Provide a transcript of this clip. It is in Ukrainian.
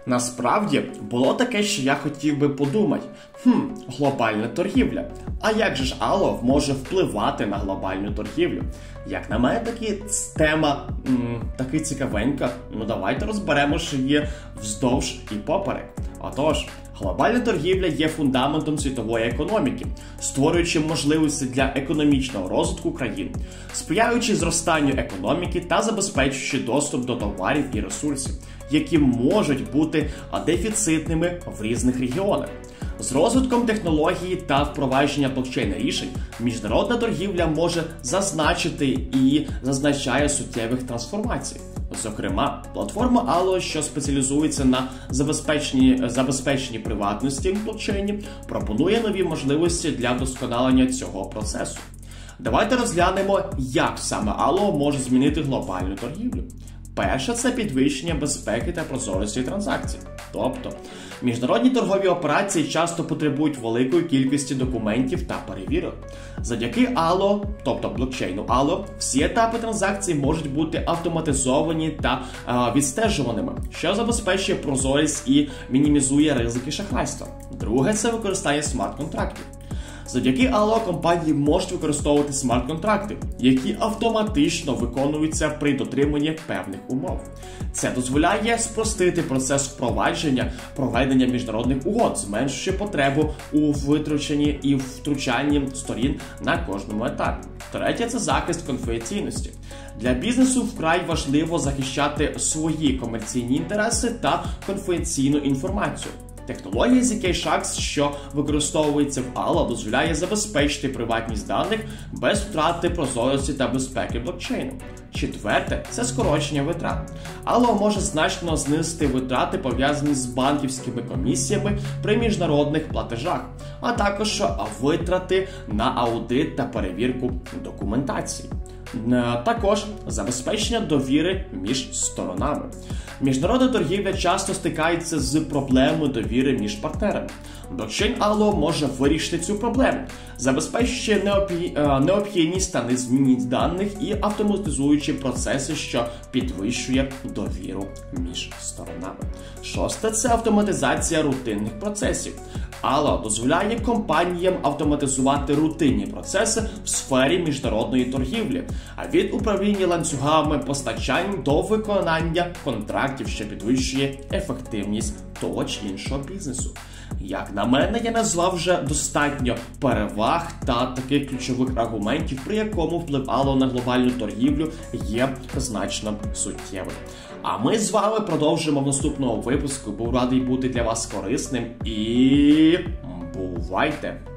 Насправді, було таке, що я хотів би подумати, глобальна торгівля. А як же ж Allo може впливати на глобальну торгівлю? Як на мене, тема таки цікавенька. Ну давайте розберемо, що є вздовж і поперек. Отож, глобальна торгівля є фундаментом світової економіки, створюючи можливості для економічного розвитку країн, сприяючи зростанню економіки та забезпечуючи доступ до товарів і ресурсів, які можуть бути дефіцитними в різних регіонах. З розвитком технології та впровадження блокчейн-рішень міжнародна торгівля може зазначити і зазначає суттєвих трансформацій. Зокрема, платформа Allo, що спеціалізується на забезпеченні приватності в блокчейні, пропонує нові можливості для вдосконалення цього процесу. Давайте розглянемо, як саме Allo може змінити глобальну торгівлю. Перше – це підвищення безпеки та прозорості транзакцій. Тобто, міжнародні торгові операції часто потребують великої кількості документів та перевірок. Завдяки Allo, тобто блокчейну Allo, всі етапи транзакцій можуть бути автоматизовані та відстежуваними, що забезпечує прозорість і мінімізує ризики шахрайства. Друге – це використання смарт-контрактів. Завдяки Allo компанії можуть використовувати смарт-контракти, які автоматично виконуються при дотриманні певних умов. Це дозволяє спростити процес проведення міжнародних угод, зменшуючи потребу у витрученні і втручанні сторін на кожному етапі. Третє – це захист конфіденційності. Для бізнесу вкрай важливо захищати свої комерційні інтереси та конфіденційну інформацію. Технологія zk-SHACS, що використовується в Allo, дозволяє забезпечити приватність даних без втрати прозорості та безпеки блокчейну. Четверте – це скорочення витрат. Allo може значно знизити витрати, пов'язані з банківськими комісіями при міжнародних платежах, а також витрати на аудит та перевірку документації. Також забезпечення довіри між сторонами. Міжнародна торгівля часто стикається з проблемою довіри між партнерами. Блокчейн Allo може вирішити цю проблему, забезпечуючи необхідність та незмінність даних і автоматизуючи процеси, що підвищує довіру між сторонами. Шосте – це автоматизація рутинних процесів. Allo дозволяє компаніям автоматизувати рутинні процеси в сфері міжнародної торгівлі, а від управління ланцюгами постачань до виконання контрактів, що підвищує ефективність того чи іншого бізнесу. Як на мене, я назвав вже достатньо переваг та таких ключових аргументів, при якому вплив Allo на глобальну торгівлю є значно суттєвим. А ми з вами продовжимо в наступному випуску. Був радий бути для вас корисним і бувайте!